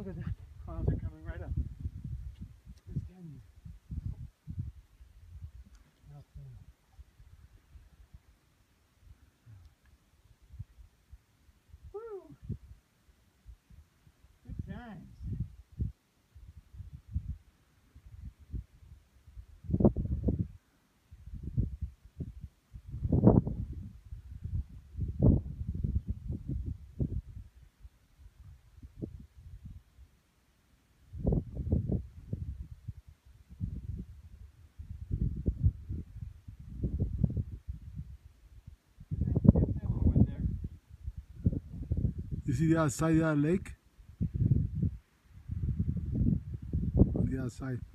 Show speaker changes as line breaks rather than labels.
look at that. Clouds are coming right up. This canyon. Woo! Good times.
You see the outside of that lake? On the outside.